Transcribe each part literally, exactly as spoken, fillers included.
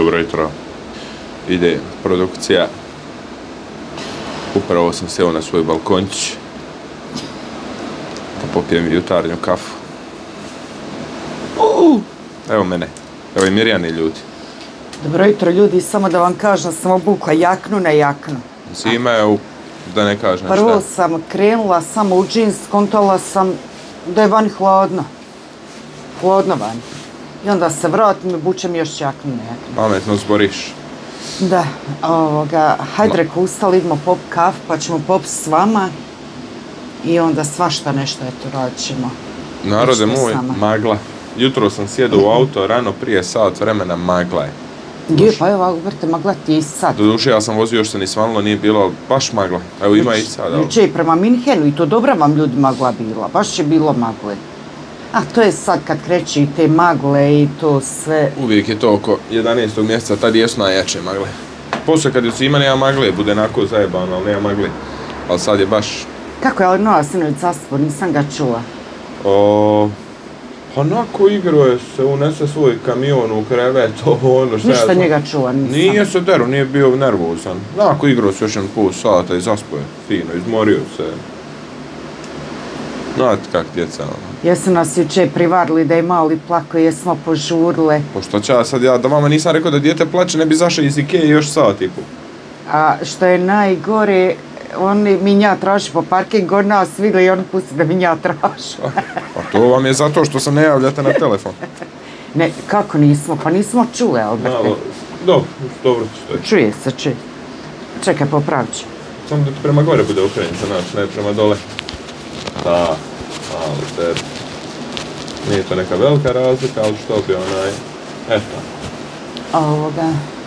Dobro jutro. Ide produkcija. Upravo sam sjeo na svoj balkončić da popijem jutarnju kafu. Uh, evo mene. Evo i Mirjani ljudi. Dobro jutro ljudi, samo da vam kažem, sam obukla jaknu na jaknu. Zima je, da ne kažem šta. Prvo sam krenula samo u džins, kontala sam da je vani hladno. Hladno vani. I onda se vratim i bučem još jaknu na jaknu. Pametno zboriš. Da, ovoga, hajde reko ustali, idemo pop kafu, pa ćemo pop s vama. I onda svašta nešto, eto, radit ćemo. Narode moj, magla. Jutro sam sjedao u auto, rano prije sat vremena, magla je. Je, pa evo, Alberta, magla ti je i sad. Doduše, ja sam vozio, još se ni svalilo, nije bilo, ali baš magla. Evo, ima i sad. Juče je prema Minhenu i to dobra vam ljudi magla bila, baš je bilo magle. A to je sad kad kreće i te magle i to sve. Uvijek je to oko jedanaestog mjeseca, tad jesu najjače magle. Poslije kad je svima nema magle, bude onako zajebano, ali nema magle. Ali sad je baš... Kako je ali Nova Sinović zaspor, nisam ga čula. O... Pa onako igruje se, unese svoj kamion u krevet, ovo ono šta ja znam. Ništa njega čula, nisam. Nije se deru, nije bio nervozan. Onako igrao se još jedan pol sata i zaspo je fino, izmorio se. Znate kak djeca ono. Jesu nas juče privarili da je mali plako, jesmo požurile. Pošto ću ja sad ja, da vama nisam rekao da dijete plače, ne bi zašao iz Ikeje još sat i pol. A što je najgore, oni minja traži po parkingu, od nas vidjeli i oni pusti da minja traži. Pa to vam je zato što se ne javljate na telefon. Ne, kako nismo? Pa nismo čule, Alberte. Malo, dobro, dobro ću to. Čuje se, čuje. Čekaj, popravit ću. Samo da ti prema gore bude okrenica, znači, ne prema dole. Da, ali te... Nije to neka velika razlika, ali što bi onaj... Eto. Ovoga...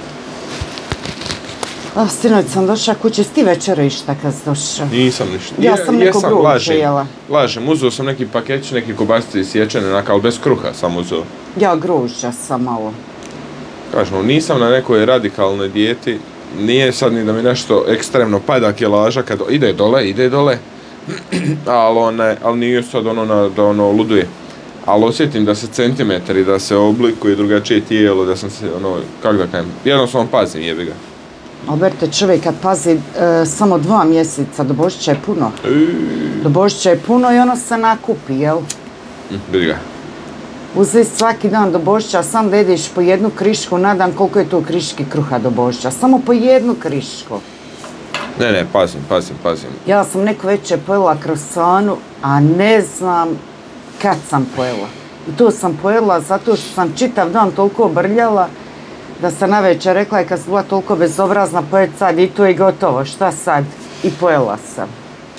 O, sinoć sam došla kuće, s ti večera išta kad si došao? Nisam ništa. Ja sam neko gruče jela. Lažem, uzeo sam neki paketić, neki kobasice isječene, onak, ali bez kruha sam uzeo. Ja gruža sam malo. Kažem, nisam na nekoj radikalnoj dijeti, nije sad ni da mi nešto ekstremno pada kilaža, kad ide dole, ide dole, ali, one, ali nije sad ono na, da ono luduje. Ali osjetim da se centimetri, da se oblikuje drugačije tijelo, da sam se, ono, kako da kajem, jednostavno pazim, jebi ga. Alberte, čovjek kad pazi e, samo dva mjeseca, do Božića je puno. Do Božića je puno i ono se nakupi, jel? Vidi ga. Uzeti svaki dan do Božića, sam da jedeš po jednu krišku na dan, koliko je to kriški kruha do Božića? Samo po jednu krišku. Ne, ne, pazim, pazim, pazim. Ja sam neko večer pojela krosanu, a ne znam kad sam pojela. I to sam pojela zato što sam čitav dan toliko brljala, da sam navečer rekla i kad sam bila toliko bezobrazna, pojet sad i to je gotovo, šta sad? I pojela sam.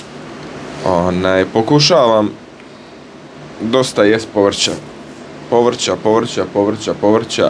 Onaj, pokušavam dosta jest povrća. Povrća, povrća, povrća, povrća.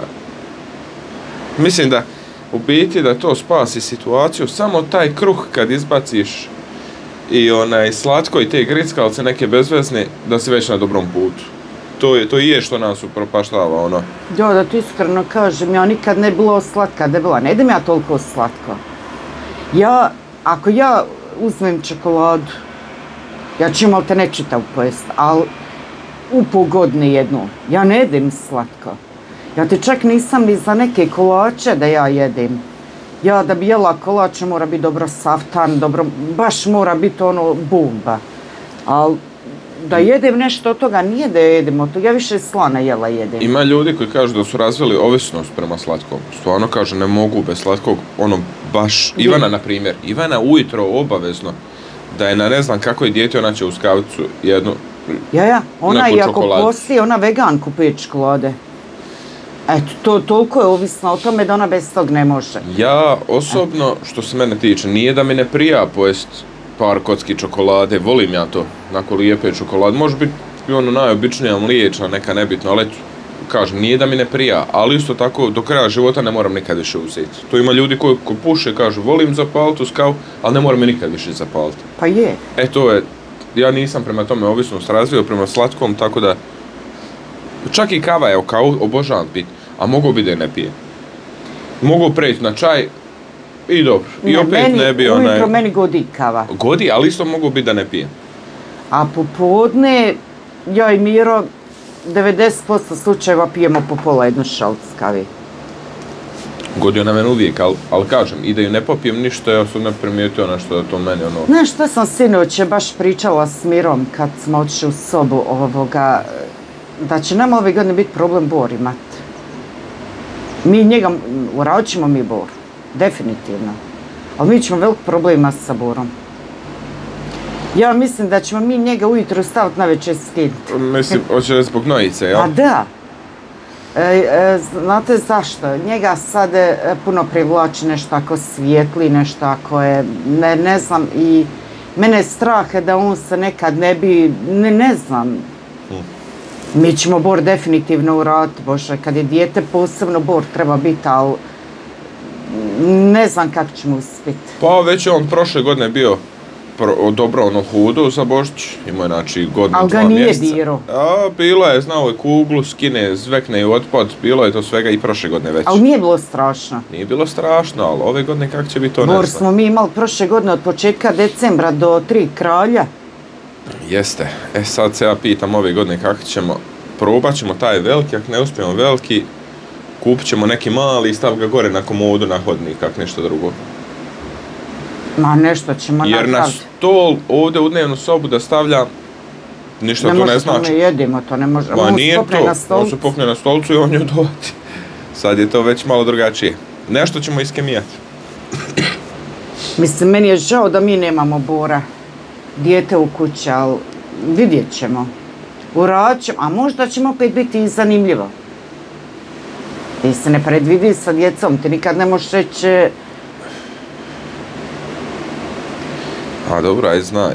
Mislim da u biti da to spasi situaciju, samo taj kruh kad izbaciš i onaj slatko i te grickalice neke bezvezne, da si već na dobrom putu. To je, to je što nas upropaštava, ono. Jo, da ti iskreno kažem, ja nikad ne bilo slatka debela, ne idem ja toliko slatko. Ja, ako ja uzmem čokoladu, ja ću imali te ne čitav pojest, ali u pol godine jednu, ja ne jedem slatko. Ja ti čak nisam ni za neke kolače da ja jedem. Ja da bi jela kolače mora biti dobro saftan, dobro, baš mora biti ono bomba. Ali da jedem nešto od toga, nije da jedem od toga, ja više slana jela jedem. Ima ljudi koji kažu da su razvili ovisnost prema slatkom. Stvarno kažu ne mogu bez slatkog, ono baš, Ivana na primjer, Ivana ujutro obavezno da je na ne znam kakvoj dijeti ona će uz kavicu jednu Ja, ja, ona i ako posti, ona vegan kupuje čokolade. Eto, to toliko je ovisno o tome da ona bez tog ne može. Ja osobno, što se mene tiče, nije da mi ne prija pojest par kocki čokolade, volim ja to, onako lijepe čokolade, može biti ono najobičnija mliječna, neka nebitno, ali kažem, nije da mi ne prija, ali isto tako do kraja života ne moram nikad više uzeti. To ima ljudi koji ko puše, kažu, volim zapaliti uz kavu, ali ne moram mi nikad više zapaliti. Pa je. E to je, ja nisam prema tome ovisnost razvio, prema slatkom, tako da, čak i kava je o kavu, obožavam piti, a mogu bi da je ne pije. Mogu preći na čaj, i dobro, i ne, opet meni, ne bi onaj... Ujutro meni godi kava. Godi, ali isto mogu biti da ne pijem. A popodne, ja i Miro, devedeset posto slučajeva pijemo po pola jednu šalicu kavi. Godio na mene uvijek, ali al kažem, i da ju ne popijem ništa, ja sam ne primijetio ono što je to meni ono... Znaš što sam sinoć baš pričala s Mirom kad smo otišli u sobu ovoga, da će nam ove godine biti problem bor imat. Mi njega, uradit ćemo mi bor, definitivno. Ali mi ćemo velik problem imati sa borom. Ja mislim da ćemo mi njega ujutro staviti na večer skinuti. Mislim, hoće zbog nojice, jel? A da. E, e, znate zašto? Njega sad e, puno privlači nešto ako svijetli, nešto ako je, ne, ne znam, i mene je strah da on se nekad ne bi, ne, ne znam. Hmm. Mi ćemo bor definitivno uraditi, Bože, kad je dijete posebno bor treba biti, ali ne znam kako ćemo uspjeti. Pa već je on prošle godine bio pro, dobro ono hudu za Božić, imao je znači godinu, ali dva ga nije mjeseca. diro. A, bilo je, znao je kuglu, skine, zvekne i otpad, bilo je to svega i prošle godine već. Ali nije bilo strašno. Nije bilo strašno, ali ove godine kako će biti to ne znam. Bor smo mi imali prošle godine od početka decembra do tri kralja. Jeste, e sad se ja pitam ove godine kako ćemo, probat ćemo taj veliki, ako ne uspijemo veliki, kupit ćemo neki mali i stav ga gore na komodu, na hodnik, kak nešto drugo. Ma nešto ćemo napraviti. Jer na stol ovdje u dnevnu sobu da stavljam, ništa ne to ne znači. Ne jedimo, to ne može. Ma nije to, on se popne na stolcu i on ju dovati. Sad je to već malo drugačije. Nešto ćemo iskemijati. Mislim, meni je žao da mi nemamo bora. Dijete u kući, ali vidjet ćemo. Uradit ćemo, a možda ćemo opet biti i zanimljivo. Ti se ne predvidi sa djecom, ti nikad ne možeš reći... A dobro, aj znaj.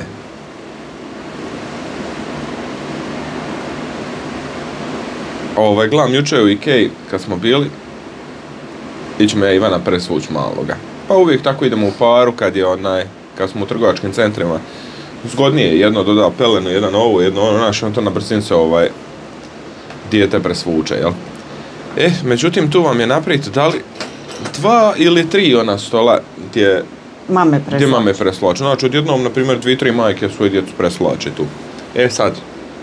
Ovaj, gledam jučer u Ikeji, kad smo bili, ićemo ja Ivana presvuć maloga. Pa uvijek tako idemo u paru kad je onaj, kad smo u trgovačkim centrima. Zgodnije, jedno doda pelenu, jedan ovo, jedno ono, naš, on to na brzince ovaj, dijete presvuče, jel? E, međutim, tu vam je napraviti da li dva ili tri ona stola gdje mame preslače. Gdje mame preslače. Znači, odjednom, na primjer, dvije, tri majke svoje djecu preslače tu. E sad,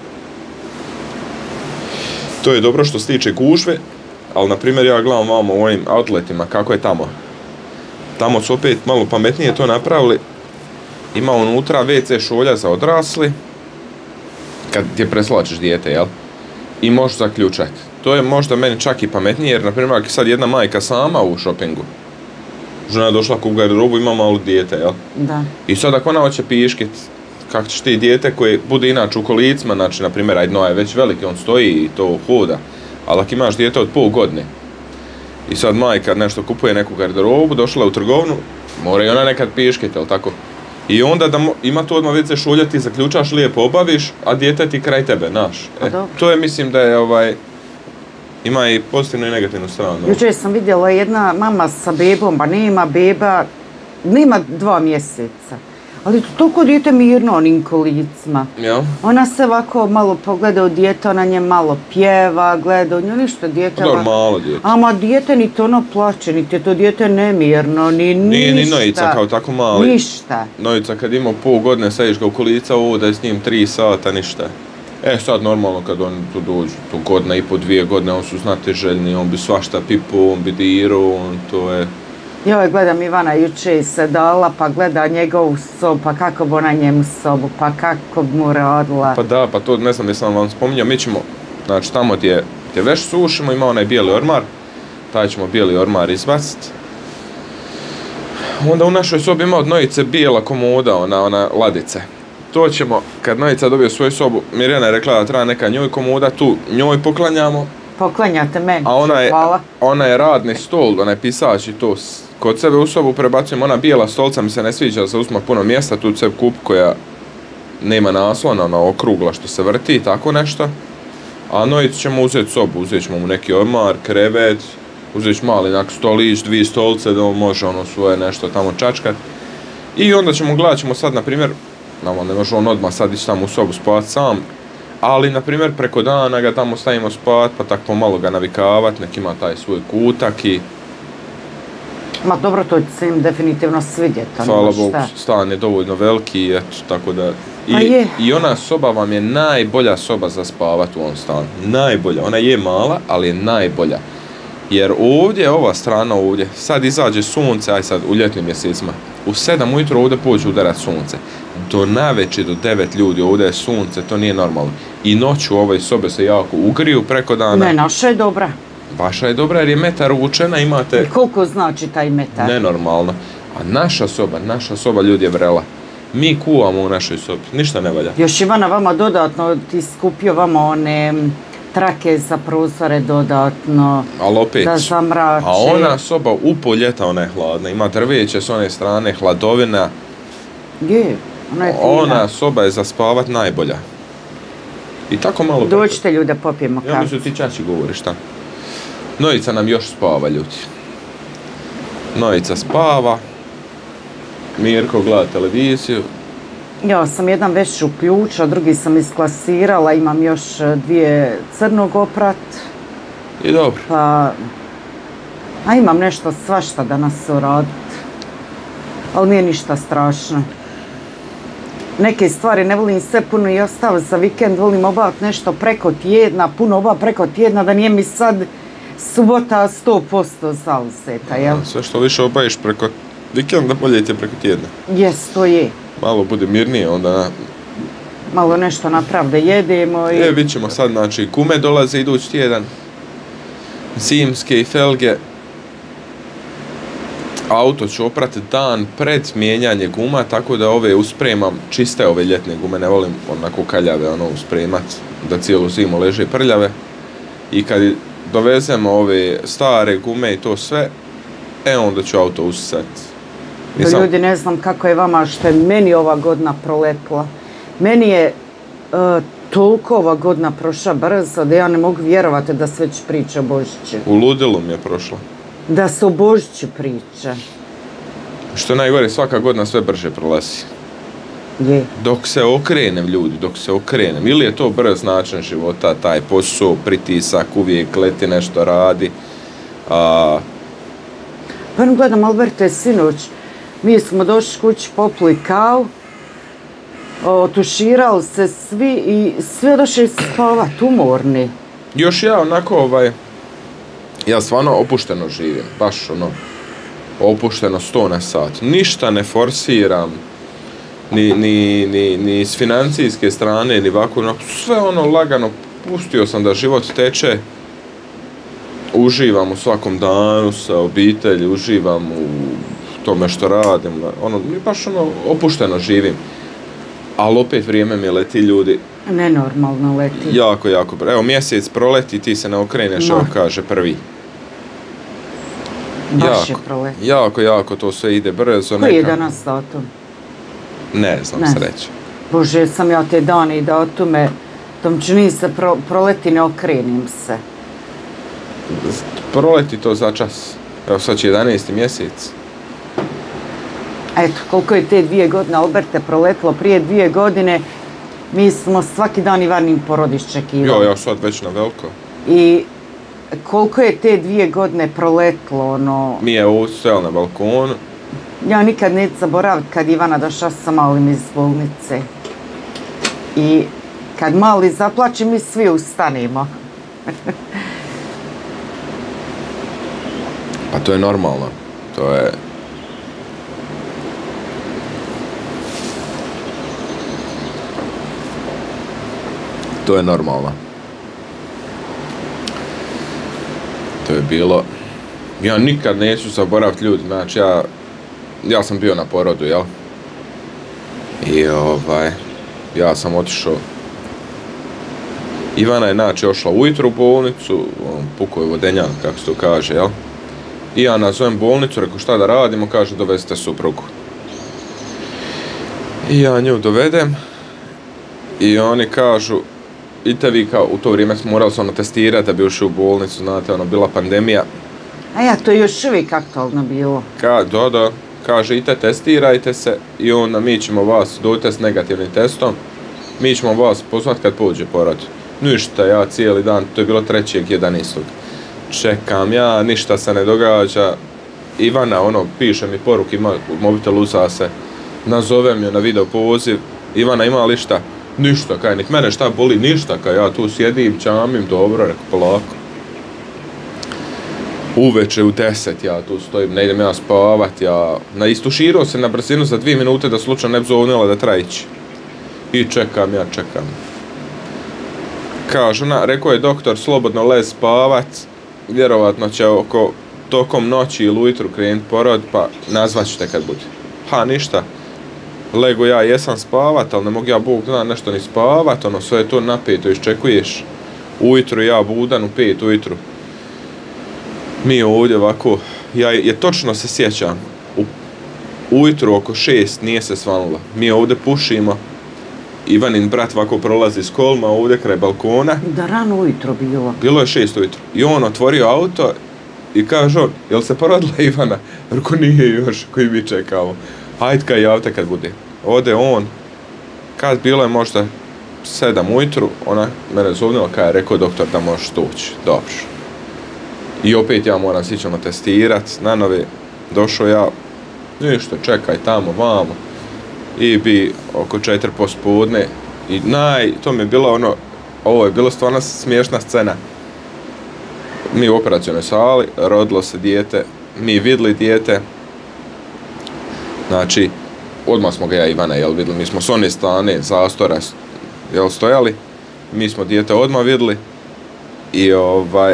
to je dobro što se tiče gužve, ali, na primjer, ja gledam vamo u ovim outletima, kako je tamo. Tamo su opet malo pametnije to napravili. Ima unutra ve ce šolja za odrasli, kad ti preslačeš dijete, jel? I možeš zaključati. To je možda meni čak i pametnije, jer, na primjer, ako je sad jedna majka sama u šopingu, žena je došla u garderobu, ima malo dijete, jel? Da. I sad ako ona hoće piškit, kako ćeš ti dijete koje bude inače u kolicima, znači, na primjer, ajde, no je već veliki, on stoji i to hoda, ali ako imaš dijete od pol godine, i sad majka nešto kupuje neku garderobu, došla u trgovinu, mora i ona nekad piškit, jel tako? I onda da mo, ima tu odmah ve ce šolja, ti zaključaš, lijepo obaviš, a dijete ti kraj tebe, naš. E, to je, mislim, da je ovaj... Ima i pozitivnu i negativnu stranu. Jučer sam vidjela jedna mama sa bebom, ba nema beba, nema dva mjeseca. Ali to toliko dijete mirno onim kolicima. Ja. Ona se ovako malo pogleda u dijete, ona nje malo pjeva, gleda u nju, ništa dijete. Dobro, malo dijete. Ama dijete ni to ono plače, niti je to dijete nemirno, ni ništa. Nije ni Nojica kao tako mali. Ništa. Nojica kad ima pol godine, sediš ga u kolica, ovo da je s njim tri sata, ništa. E sad normalno kad oni tu dođu, tu godina i po dvije godine, on su znatiželjni, on bi svašta pipo, on bi dirao, on to je... Joj, gledam Ivana juče se dala, pa gleda njegovu sobu, pa kako bi ona njemu sobu, pa kako bi mu radila. Pa da, pa to ne znam jesam vam spominjao, mi ćemo, znači tamo gdje, gdje već sušimo, ima onaj bijeli ormar, taj ćemo bijeli ormar izbaciti. Onda u našoj sobi ima od Nojice bijela komoda, ona, ona ladice. To ćemo, kad Nojica dobije svoju sobu, Mirjana je rekla da treba neka njoj komoda, tu njoj poklanjamo. Poklanjate meni, a ona je, hvala. Ona je radni stol, onaj pisač i to kod sebe u sobu prebacujemo, ona bijela stolca mi se ne sviđa, se uzma puno mjesta, tu sebi kup koja nema naslona, ona okrugla što se vrti i tako nešto. A Nojicu ćemo uzeti sobu, uzet ćemo mu neki ormar, krevet, uzet ćemo mali nak stolić, dvije stolce da on može ono svoje nešto tamo čačkat. I onda ćemo gledat ćemo sad, na primjer, no, ne može on odmah sad ići tamo u sobu spavati sam, ali, na primjer, preko dana ga tamo stavimo spavati, pa tako pomalo ga navikavati, nek ima taj svoj kutak i... Ma dobro, to će se im definitivno svidjeti. Hvala Bogu, stan je dovoljno veliki i eto, tako da... I, I ona soba vam je najbolja soba za spavati u ovom stanu. Najbolja. Ona je mala, ali je najbolja. Jer ovdje, ova strana ovdje, sad izađe sunce, aj sad u ljetnim mjesecima, u sedam ujutro ovdje pođe udarat sunce. Do navečer, do devet ljudi, ovdje je sunce, to nije normalno. I noću ove sobe se jako ugriju preko dana. Ne, naša je dobra. Vaša je dobra jer je metar uvučena, imate... I koliko znači taj metar? Nenormalno. A naša soba, naša soba ljudi je vrela. Mi kuvamo u našoj sobi, ništa ne valja. Još Ivana vama dodatno, ti skupio vama one trake za prozore dodatno, ali opet, da zamrače. A ona soba u pol ljeta, ona je hladna, ima drveće s one strane, hladovina. Je, ona je fina. Ona soba je za spavat najbolja. I tako malo... Dođite ljude, popijemo kafu. Ja mislim ti čači govoriš, šta? Nojica nam još spava, ljudi. Nojica spava. Mirko gleda televiziju. Ja sam jedan već uključila, drugi sam isklasirala, imam još dvije crnog oprat. I dobro. Pa, a imam nešto svašta danas uraditi. Ali nije ništa strašno. Neke stvari ne volim sve puno i ostalo za vikend, volim obaviti nešto preko tjedna, puno obaviti preko tjedna, da nije mi sad subota sto posto zauzeta, jel? Sve što više obaviš preko vikenda, bolje ti je preko tjedna. Jes, to je. Malo bude mirnije, onda... Malo nešto napravde jedemo i... E, vidit ćemo sad, znači, gume dolaze idući tjedan. Zimske i felge. Auto ću oprati dan pred mijenjanje guma, tako da ove uspremam, čiste ove ljetne gume, ne volim onako kaljave, ono, uspremat, da cijelu zimu leže prljave. I kad dovezemo ove stare gume i to sve, e, onda ću auto usisati. Nisam... Ljudi, ne znam kako je vama, što je meni ova godina proletla. Meni je uh, toliko ova godina prošla brzo da ja ne mogu vjerovati da se već priča o Božiću. U ludilu mi je prošla. Da se o Božiću priča. Što najgore, svaka godina sve brže prolazi. Je. Dok se okrenem, ljudi, dok se okrenem. Ili je to brz način života, taj posao, pritisak, uvijek leti nešto radi. A... Pa gledam, Alberte, sinoć, mi smo došli kući, popili kavu, otuširali se svi i sve došli spavati, umorni. Još ja onako, ovaj, ja stvarno opušteno živim, baš ono, opušteno sto na sat. Ništa ne forsiram, ni, ni, ni, ni s financijske strane, ni ovako, onako, sve ono lagano, pustio sam da život teče. Uživam u svakom danu sa obitelji, uživam u tome što radim, ono, baš ono, opušteno živim. Ali opet vrijeme mi leti, ljudi. Nenormalno leti. Jako, jako. Evo, mjesec proleti, ti se ne okreneš, no. Evo kaže prvi. Baš jako, je proleti. Jako, jako, to sve ide brzo. Koji neka... je danas datum? Ne znam, ne. sreće. Bože, sam ja te dane i datume, tom čini se pro, proleti, ne okrenim se. Proleti to za čas. Evo, sad će jedanaesti mjesec. Eto, koliko je te dvije godine, Alberte, proletlo prije dvije godine, mi smo svaki dan Ivanin porodić čekivali. Jo, ja sad već na veliko. I koliko je te dvije godine proletlo, ono... Mi je ovdje stojali na balkonu. Ja nikad neću zaboraviti kad Ivana došla sa malim iz bolnice. I kad mali zaplače, mi svi ustanimo. Pa to je normalno. To je... To je normalno. To je bilo... Ja nikad neću zaboraviti ljudi, znači ja... Ja sam bio na porodu, jel? I ovaj... Ja sam otišao... Ivana je znači ošla ujutro u bolnicu, pukao je vodenjan, kako se to kaže, jel? I ja nazovem bolnicu, rekao šta da radimo, kaže dovezite suprugu. I ja nju dovedem i oni kažu, idite vi kao, u to vrijeme smo morali se ono testirati da bi ušli u bolnicu, znate, ono, bila pandemija. A ja, to je još uvijek aktualno bilo. Ka, da, da, kaže, idite testirajte se i onda mi ćemo vas, dođite s negativnim testom, mi ćemo vas pozvati kad pođe porod. Ništa, ja cijeli dan, to je bilo trećeg jedanaestog Čekam ja, ništa se ne događa. Ivana, ono, piše mi poruke, ima mobitel uza se, nazovem ju na video poziv. Ivana, ima li šta? Ništa, kaj, nek mene šta boli, ništa, kaj, ja tu sjedim, čamim, dobro, rekao, polako. uveče u deset ja tu stojim, ne idem ja spavat, ja naistuširao se na brzinu za dvije minute da slučajno ne bi zovnila da treba ići. I čekam, ja čekam. Kaže ona, rekao je doktor, slobodno lez spavat, vjerovatno će oko tokom noći ili ujutru krenut porod, pa nazvat ću te kad bude. Ha, ništa. Lego ja jesam spavat, ali ne mogu ja Bog zna nešto ni spavat, ono sve je to napeto, iščekuješ. Ujutru ja budan u pet ujutru. Mi ovdje ovako, ja je točno se sjećam, u, ujutru oko šest nije se svanulo. Mi ovdje pušimo, Ivanin brat ovako prolazi s kolma ovdje kraj balkona. Da rano ujutro bilo. Bilo je šest ujutro. I on otvorio auto i kaže on, jel se porodila Ivana? Reko nije još, koji mi čekamo. Hajde kaj javite kad bude. Ode on, kad bilo je možda sedam ujutru, ona mene zovnila kada je rekao doktor da možeš tući. Dobro. I opet ja moram sićemo testirat na nove. Došao ja, ništa, čekaj tamo, vamo. I bi oko četiri pospodne. I naj, to mi je bilo ono, ovo je bilo stvarno smiješna scena. Mi u operacionoj sali, rodilo se dijete, mi vidli dijete. Znači, odmah smo ga ja i Ivana, jel, vidli, mi smo s one strane zastora, jel, stojali. Mi smo dijete odmah vidli. I ovaj...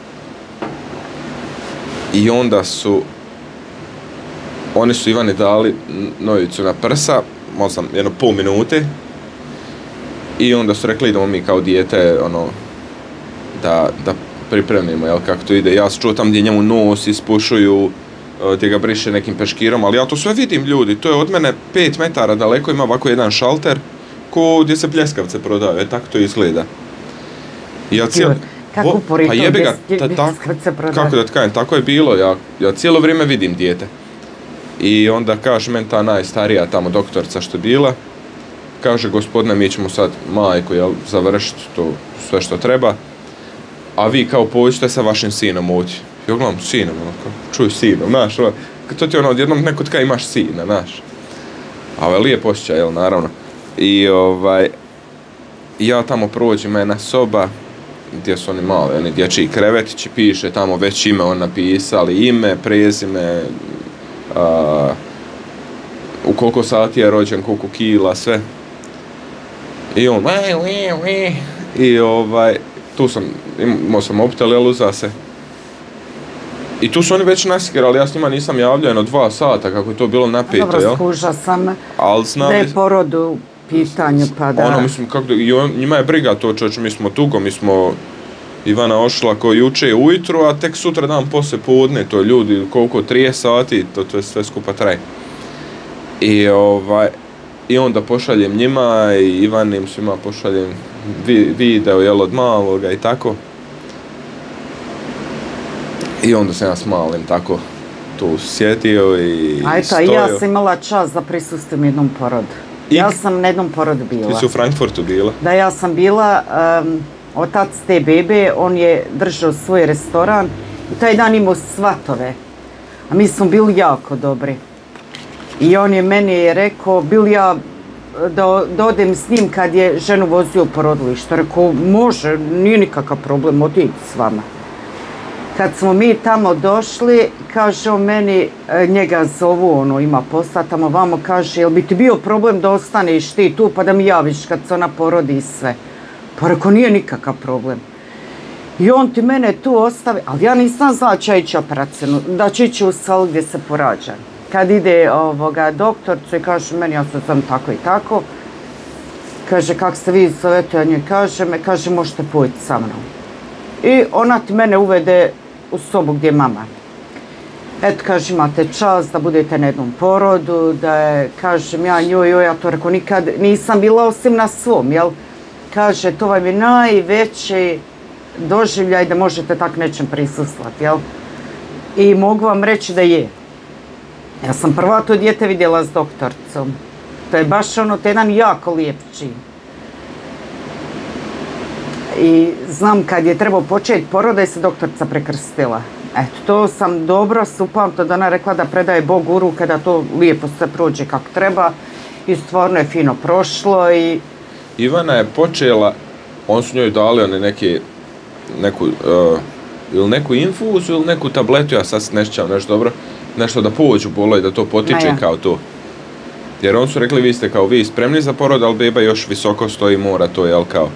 I onda su, oni su Ivani dali nojicu na prsa, možda jedno pol minute. I onda su rekli idemo mi kao dijete, ono, da, da pripremimo, jel, kako to ide. Ja sam čuo tam gdje njemu nos ispušuju, gdje ga briše nekim peškirom, ali ja to sve vidim ljudi, to je od mene pet metara daleko, ima ovako jedan šalter, ko gdje se pljeskavce prodaju, tako to izgleda. I ja cijel... Kako pa jebe ga, ta, ta, kako da tkajem, tako je bilo, ja, ja cijelo vrijeme vidim dijete. I onda kaže meni ta najstarija tamo doktorica što je bila, kaže gospodine mi ćemo sad majku, jel, završiti to sve što treba, a vi kao pođite sa vašim sinom ovdje. Ja gledam, sinom, ono, čuj sinom, znaš, ono, to ti ono, odjednom neko tka imaš sina, znaš. A ovaj lijep osjećaj, jel, naravno. I ovaj, ja tamo prođem, jedna soba, gdje su oni mali, oni dječji krevetići, piše tamo već ime on napisali, ime, prezime, a, u koliko sati je rođen, koliko kila, sve. I on, i ovaj, tu sam, imao sam mobitel, jel, uza se. I tu su oni već nasikirali, ja s njima nisam javljao jedno dva sata, kako je to bilo napeto, jel? Dobro, skuža sam znam, da je porod u pitanju, pa da... Ono, mislim, kako, i on, njima je briga to, čovječ, mi smo dugo, mi smo... Ivana ošla ko juče ujutru, a tek sutra dan poslije podne, to ljudi, koliko, trideset sati, to, to je sve skupa traje. I ovaj... I onda pošaljem njima i Ivanim svima pošaljem vi, video, jel, od maloga i tako. I onda sam ja s malim tako tu sjetio i a eto, stojio. Ja sam imala čast da prisustujem jednom porodu. I... Ja sam na jednom porodu bila. Ti si u Frankfurtu bila? Da, ja sam bila, um, otac te bebe, on je držao svoj restoran i taj dan imao svatove. A mi smo bili jako dobri. I on je meni rekao, bil ja da, da odem s njim kad je ženu vozio u porodilište. Rekao, može, nije nikakav problem, otići s vama. Kad smo mi tamo došli, kaže on meni, njega zovu, ono, ima posla tamo vamo, kaže, jel bi ti bio problem da ostaneš ti tu pa da mi javiš kad se ona porodi i sve? Pa rekao, nije nikakav problem. I on ti mene tu ostavi, ali ja nisam znala će ići operacijnu, da će ići u salu gdje se porađa. Kad ide ovoga doktorcu i kaže meni, ja se sam tako i tako, kaže, kak se vi zovete, ja njoj kaže, me, kaže, možete poći sa mnom. I ona ti mene uvede u sobu gdje je mama. Eto, kaže, imate čast da budete na jednom porodu, da je, kažem ja njoj, joj, ja to rekao, nikad nisam bila osim na svom, jel? Kaže, to vam je najveći doživljaj da možete tak nečem prisustvati, jel? I mogu vam reći da je. Ja sam prva to dijete vidjela s doktorcom. To je baš ono, to je jedan jako lijep čin. I znam kad je trebao početi porod da je se doktorica prekrstila. Eto, to sam dobro supamto da ona rekla da predaje Bog u ruke, da to lijepo se prođe kako treba. I stvarno je fino prošlo i... Ivana je počela, on su njoj dali one neke, neku uh, ili neku infuzu ili neku tabletu, ja sad ne sjećam nešto dobro, nešto da pođu bolo i da to potiče ja. kao to. Jer oni su rekli vi ste kao vi spremni za porod, ali beba još visoko stoji, mora to, jel kao.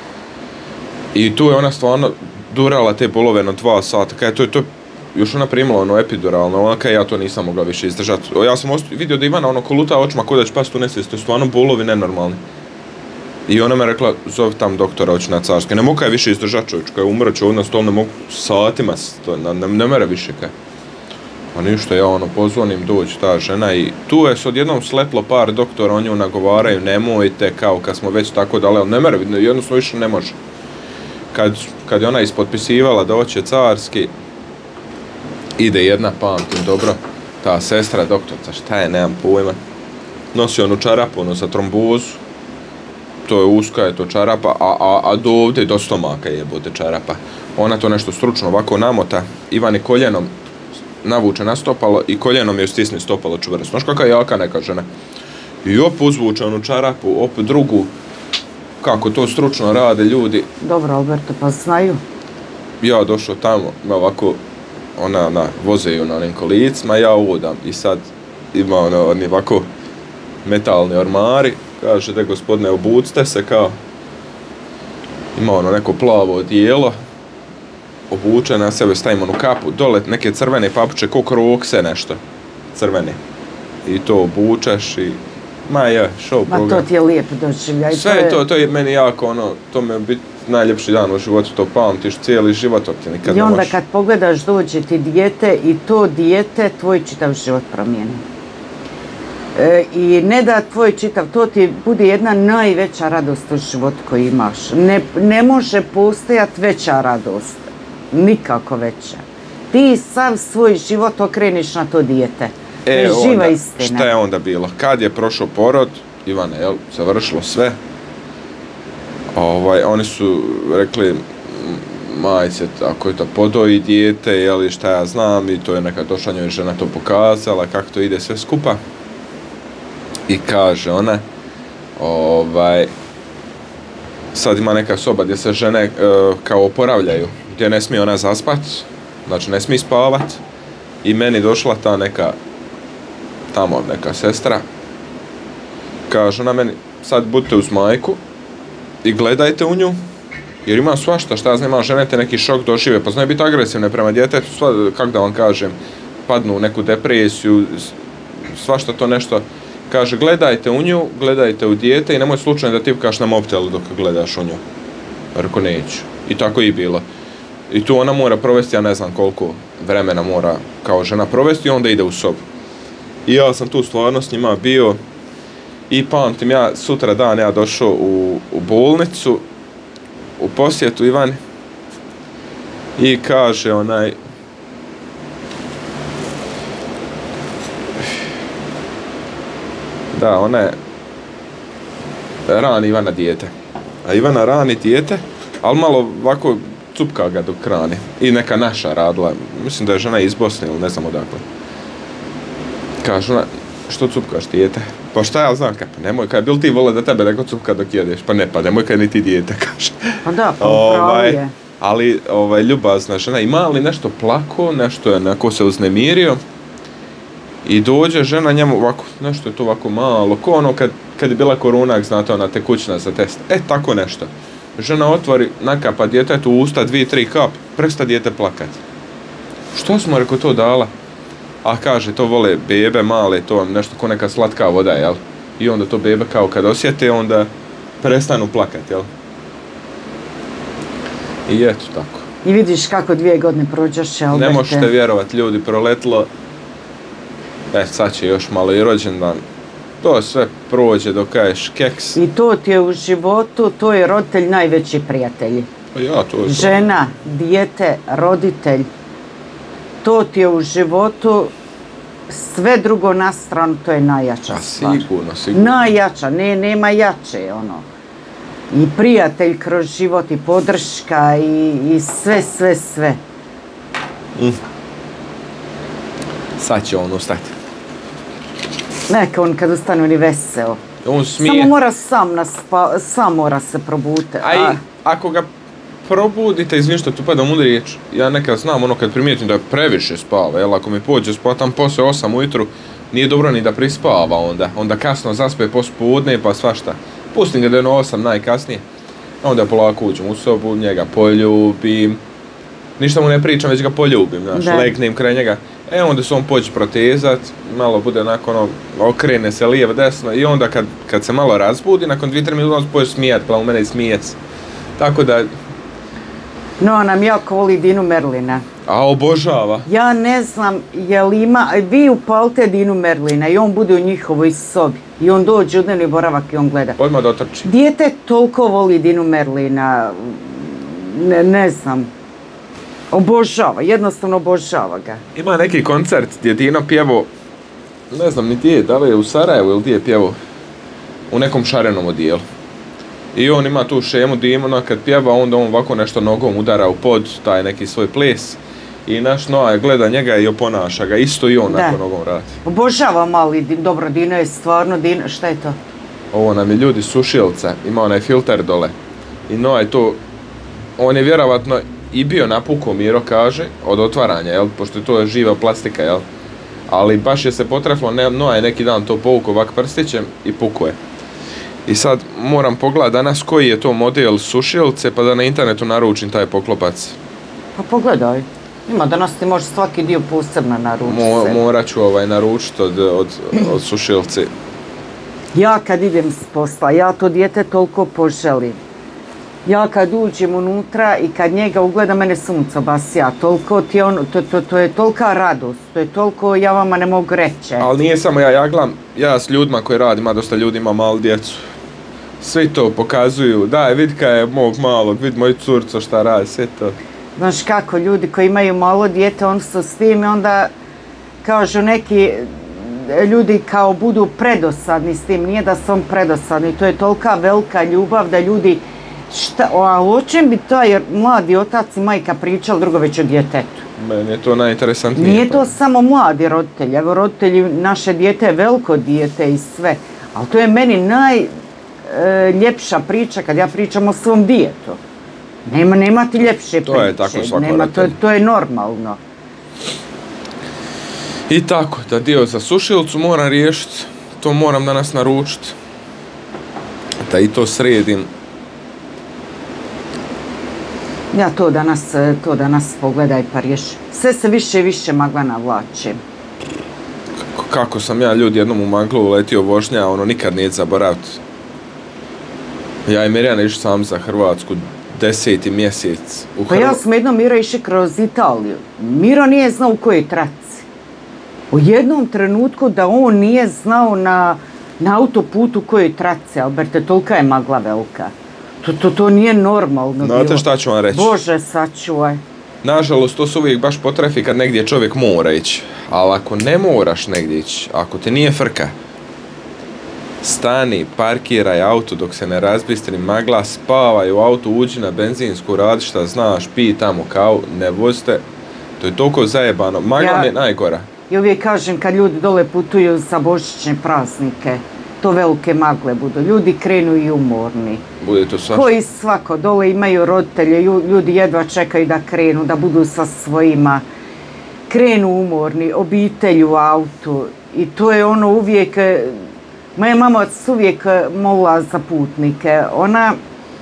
I tu je ona stvarno durala te bolove na dva sata, kaj to je to, još ona primala ono epiduralno, ona kaj ja to nisam mogla više izdržati. Ja sam vidio da Ivana ono koluta očima ko da će past u nesvijest, to je stvarno bolovi nenormalni. I ona me rekla, zove tam doktora, hoću na carske. Ne mogu kaj više izdržati čovječ, kaj umrat će ovdje na stol, ne mogu satima, ne, ne, ne mere više kaj. A ništa, ja ono pozvonim, dođe ta žena i tu je s odjednom sletlo par doktora, oni ju nagovaraju, nemojte, kao kad smo već tako dali, ali ne mere, jednostavno više ne može. Kad, kad je ona ispotpisivala da hoće carski, ide jedna, pamtim dobro, ta sestra, doktorca, šta je, nemam pojma, nosi onu čarapu, ono za trombozu, to je uska, je to čarapa, a, a, a do ovdje do stomaka jebote čarapa. Ona to nešto stručno ovako namota, Ivan je koljenom navuče na stopalo i koljenom je stisne stopalo čvrsto. Znaš kakva jaka neka žena. I op uzvuče onu čarapu, op drugu, kako to stručno rade ljudi. Dobro, Alberto, pa znaju. Ja došao tamo, ovako, ona na, voze ju na onim kolicima, ja uvodam i sad ima ono, oni ovako metalni ormari, kaže da gospodine obucite se kao, ima ono neko plavo odijelo, obuče na sebe, stavim onu kapu, dole neke crvene papuče, ko krokse nešto, crvene. I to obučeš i, ma je, show program. Ma to ti je lijep doživljaj. Sve je to, to je meni jako ono, to mi je biti najljepši dan u životu, to pamtiš cijeli život, to ti nikad ne možeš. I onda kad pogledaš dođe ti dijete i to dijete tvoj čitav život promijeni. E, I ne da tvoj čitav, to ti bude jedna najveća radost u životu koju imaš. Ne, ne može postojati veća radost. Nikako veća. Ti sav svoj život okreniš na to dijete. To je živa istina. Šta je onda bilo? Kad je prošao porod, Ivane, jel, završilo sve. Ovaj, oni su rekli, majce, ako je to podoji dijete, jel, šta ja znam, i to je neka došla njoj žena to pokazala, kako to ide sve skupa. I kaže ona, ovaj, sad ima neka soba gdje se žene e, kao oporavljaju, gdje ne smije ona zaspat, znači ne smije spavat. I meni došla ta neka, tamo neka sestra, kaže ona meni, sad budite uz majku i gledajte u nju, jer ima svašta, šta znam, ima žene te neki šok dožive, pa znaju biti agresivne prema djetetu, sva, kako da vam kažem, padnu u neku depresiju, svašta to nešto. Kaže, gledajte u nju, gledajte u dijete i nemoj slučajno da tipkaš na mobitelu dok gledaš u nju. Rekao, neću. I tako i bilo. I tu ona mora provesti, ja ne znam koliko vremena mora kao žena provesti i onda ide u sobu. I ja sam tu stvarno s njima bio i pamtim, ja sutra dan ja došao u, u bolnicu, u posjetu Ivani i kaže onaj, da, ona je rani Ivana dijete. A Ivana rani dijete, ali malo ovako cupka ga dok rani. I neka naša radila, mislim da je žena iz Bosne ili ne znam odakle. Kaže ona, što cupkaš dijete? Pa šta ja znam, kaj, pa nemoj, kaj, bil ti vole da tebe neko cupka dok jedeš? Pa ne, pa nemoj kaj ni ti dijete, kaže. Pa da, pa upravo je. Ali ovaj, ljubazna žena, ima li nešto plako, nešto je neko se uznemirio. I dođe žena njemu ovako, nešto je to ovako malo, ko ono kad, kad je bila korona, znate, ona tekućna za test. E, tako nešto. Žena otvori, nakapa djetetu u usta, dvije, tri kap, presta dijete plakat. Što smo, reko, to dala? A kaže, to vole bebe male, to vam nešto ko neka slatka voda, jel? I onda to bebe kao kad osjete, onda prestanu plakat, jel? I eto tako. I vidiš kako dvije godine prođeš, Alberte. Ne možete vjerovat, ljudi, proletlo. E, sad će još malo i rođendan. To sve prođe dok kažeš keks. I to ti je u životu, to je roditelj najveći prijatelj. Pa ja, to je to. Žena, dijete, roditelj. To ti je u životu, sve drugo na stranu, to je najjača stvar. Sigurno, sigurno. Najjača, ne, nema jače, ono. I prijatelj kroz život, i podrška, i, i sve, sve, sve. Mm. Sad će on ustati. Neka on kad ustane, on je veseo. On smije. Samo mora sam, naspa, sam mora se probute. A i ako ga probudite, izvim što tu padam u riječ, ja nekad znam ono kad primijetim da previše spava, jel, ako mi pođe spatam poslije osam ujutru, nije dobro ni da prispava onda, onda kasno zaspe pospodne pa svašta. Pustim ga da je ono osam najkasnije, onda polako uđem u sobu, njega poljubim, ništa mu ne pričam, već ga poljubim, znaš, legnem kraj njega. E onda se on pođe protezat, malo bude nakon ono, okrene se lijevo desno i onda kad, kad se malo razbudi, nakon dvije tri minuta on se pođe smijat, pa u mene i smijec. Tako da... No, nam jako voli Dinu Merlina. A obožava. Ja ne znam, jel ima, vi upalite Dinu Merlina i on bude u njihovoj sobi. I on dođe u dnevni boravak i on gleda. Odmah dotrči. Dijete toliko voli Dinu Merlina, ne, ne znam. Obožava, jednostavno obožava ga. Ima neki koncert gdje Dino pjevo, ne znam ni gdje je, da li je u Sarajevu ili gdje je pjevo, u nekom šarenom odijelu. I on ima tu šemu Dimona, kad pjeva onda on ovako nešto nogom udara u pod, taj neki svoj ples. I naš Noa gleda njega i oponaša ga, isto i on nakon nogom radi. Obožava mali, dobro, Dino je stvarno, Dino, šta je to? Ovo nam je ljudi sušilca, ima onaj filter dole. I Noa je to, on je vjerovatno i bio napukao, Miro kaže, od otvaranja, jel, pošto je to živa plastika, jel. Ali baš je se potreflo, Noa je neki dan to povukao ovak prstićem i pukao je. I sad moram pogledati danas koji je to model sušilce, pa da na internetu naručim taj poklopac. Pa pogledaj. Ima, danas ti može svaki dio posebno naručiti. Mo, morat ću ovaj naručiti od, od, od sušilce. Ja kad idem s posla, ja to dijete toliko poželim. Ja kad uđem unutra i kad njega ugleda, mene sunce basja, toliko ti on, to, to, to je tolika radost, to je toliko, ja vama ne mogu reći. Ali nije samo ja, ja gledam, ja s ljudima koji radim, ima dosta ljudi, ima malu djecu. Svi to pokazuju, daj vidi kaj je mog malog, vidi moju curcu šta radi, sve to. Znaš kako, ljudi koji imaju malo dijete, oni su s tim i onda kažu neki ljudi kao budu predosadni s tim, nije da su on predosadni, to je tolika velika ljubav da ljudi, šta, a o čem bi to jer mladi otac i majka pričali drugo već o djetetu? Meni je to najinteresantnije. Nije to samo mladi roditelji, evo roditelji, naše dijete je veliko dijete i sve, ali to je meni najljepša priča kad ja pričam o svom djetetu. Nema, nema ti ljepše priče. To je tako svako nema, to, to je normalno. I tako, da dio za sušilcu moram riješiti, to moram danas naručiti. Da i to sredim. Ja to danas, to danas pogledaj pa riješi. Sve se više i više magla navlači. Kako, kako sam ja ljudi jednom u maglu uletio vožnja, ono nikad nije zaboraviti. Ja i Mirjana išli sam za Hrvatsku. Deseti mjesec. U pa Hrv... ja sam jednom Miro išli kroz Italiju. Miro nije znao u kojoj traci. U jednom trenutku da on nije znao na, na autoputu u kojoj traci, Alberte, tolika je magla velika. To, to, to nije normalno. Znate bilo. Šta ću vam reći? Bože, sačuvaj. Nažalost, to se uvijek baš potrefi kad negdje čovjek mora ići. Ali ako ne moraš negdje ići, ako te nije frka, stani, parkiraj auto dok se ne razbistri magla, spavaj u auto, uđi na benzinsku, radi šta znaš, pij tamo kavu, ne vozite. To je toliko zajebano. Magla ja, mi je najgora. Ja uvijek kažem kad ljudi dole putuju za božićne praznike, to velike magle budu. Ljudi krenu i umorni. Bude to svašta. Koji svako, dole imaju roditelje, ljudi jedva čekaju da krenu, da budu sa svojima. Krenu umorni, obitelj u autu i to je ono uvijek... Moja mama se uvijek molila za putnike. Ona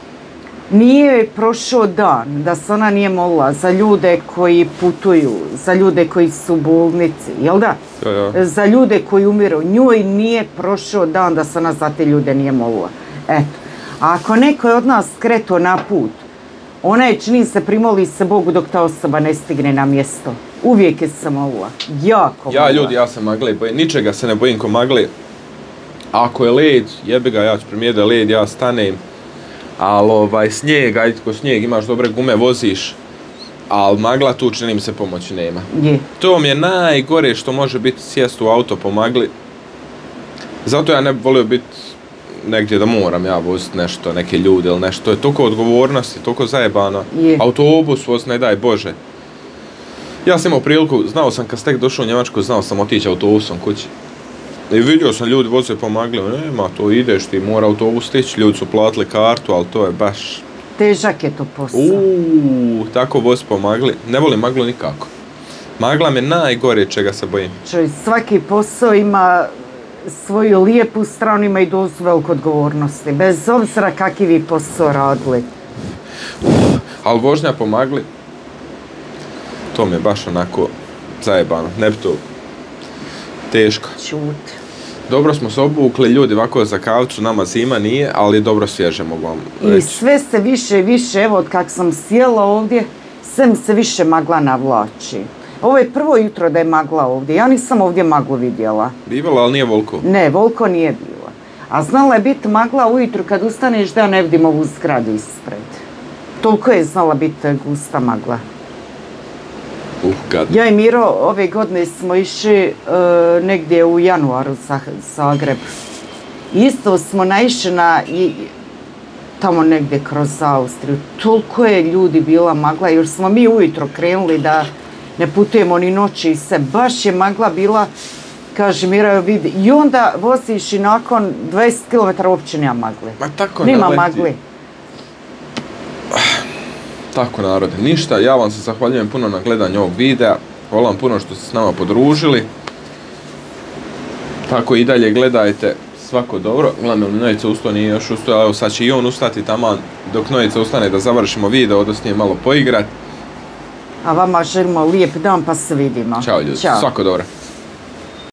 nije prošao dan da se ona nije molila za ljude koji putuju, za ljude koji su u bolnici, jel da? Ja, ja. Za ljude koji umiru. Njoj nije prošao dan da se ona za te ljude nije molila. Eto. A ako neko je od nas skretao na put, ona je čini se primoli se Bogu dok ta osoba ne stigne na mjesto. Uvijek je se molila. Jako molila. Ja ljudi, ja se magle bojim. Ničega se ne bojim ko magle. Ako je led, jebi ga, ja ću primijetiti da je led, ja stanem. Ali ovaj, snijeg, ajde ko snijeg, imaš dobre gume, voziš. Ali magla tu čini mi se pomoći nema. Je. To mi je najgore što može biti sjest u auto po magli. Zato ja ne bi volio biti negdje da moram ja voziti nešto, neke ljude ili nešto. To je toliko odgovornosti, toliko zajebano. Je. Autobus voz, ne daj Bože. Ja sam imao priliku, znao sam kad ste došao u Njemačku, znao sam otići autobusom kući. I vidio sam ljudi voze po magli, nema to ideš ti, mora autobus stići, ljudi su platili kartu, ali to je baš... Težak je to posao. Uuu, tako voz po magli. Ne volim maglu nikako. Magla me najgore čega se bojim. Čuj, svaki posao ima svoju lijepu stranu, ima i dozu veliku odgovornosti. Bez obzira kakvi vi posao radili. Ali vožnja po magli, to mi je baš onako zajebano. Ne bi to teško. Čut. Dobro smo se obukli, ljudi, ovako za kavicu, nama zima nije, ali dobro svježe mogu vam I reći. sve se više i više, evo od kak sam sjela ovdje, sve mi se više magla navlači. Ovo je prvo jutro da je magla ovdje, ja nisam ovdje maglu vidjela. Bivala, ali nije volko. Ne, volko nije bilo. A znala je biti magla ujutro kad ustaneš da ja ne vidim ovu zgradu ispred. Toliko je znala biti gusta magla. Uh, gad. Ja i Miro ove godine smo išli e, negdje u januaru za Zagreb. Isto smo naišli na i, tamo negdje kroz Austriju. Toliko je ljudi bila magla, još smo mi ujutro krenuli da ne putujemo ni noći i se. Baš je magla bila, kaže Miro, vidi. I onda voziš i nakon dvadeset kilometara uopće nema magli. Ma tako Nima naleti. magli. Tako narode, ništa, ja vam se zahvaljujem puno na gledanju ovog videa. Hvala vam puno što ste s nama podružili. Tako i dalje gledajte, svako dobro. Gledam, Nojica ustao, nije još ustao, evo sad će i on ustati taman dok Nojica ustane da završimo video, odnosno malo poigrat. A vama želimo lijep dan pa se vidimo. Ćao ljudi, Ćao. svako dobro.